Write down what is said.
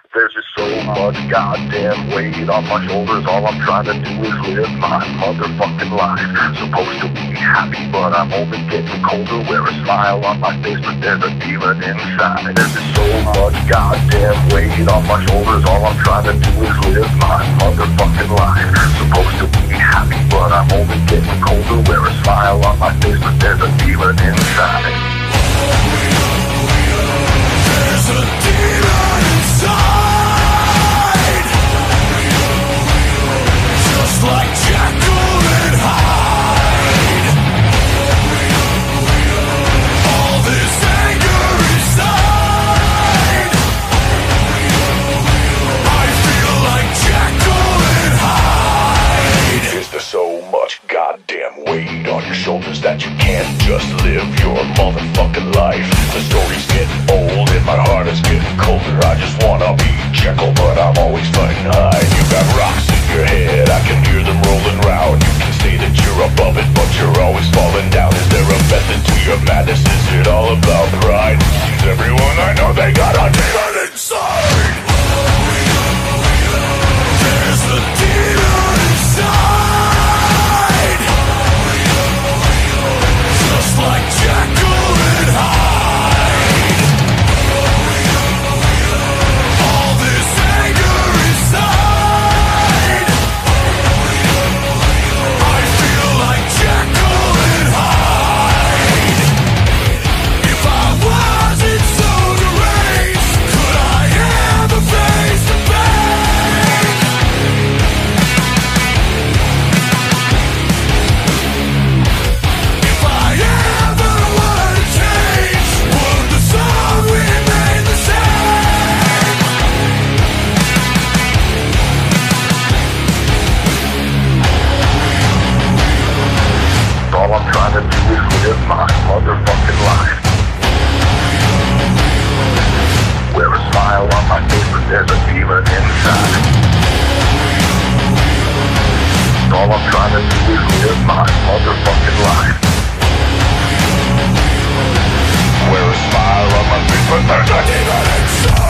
There's just so much goddamn weight on my shoulders. All I'm trying to do is live my motherfucking life. Supposed to be happy, but I'm only getting colder. Wear a smile on my face, but there's a demon inside. There's just so much goddamn weight on my shoulders. All I'm trying to do is live my motherfucking life. Supposed to be happy, but I'm only getting colder. Wear a smile on my face, but there's a demon inside. There's a demon inside. Just like Jekyll and Hyde. All this anger inside. I feel like Jekyll and Hyde. Is there so much goddamn weight on your shoulders that you can't just live your motherfucking life? The story's getting old and my heart is getting colder. I just wanna be Jekyll, but I'm always fighting Hyde. You got rocks in your head, I can hear them rolling round. You can say that you're above it, but you're always falling down. Is there a method to your madness? Is it all about pride? Seems everyone I know, they got a demon inside. There's a demon inside. Just like Jekyll and Hyde. All this anger inside. I feel like Jekyll and Hyde. If I wasn't so deranged, could I ever face the pain? If I ever were to change, would the song remain the same? All I'm trying to do is live my motherfucking life. Wear a smile on my face, but there's a demon inside. All I'm trying to do is live my motherfucking life. Wear a smile on my face, but there's a demon inside.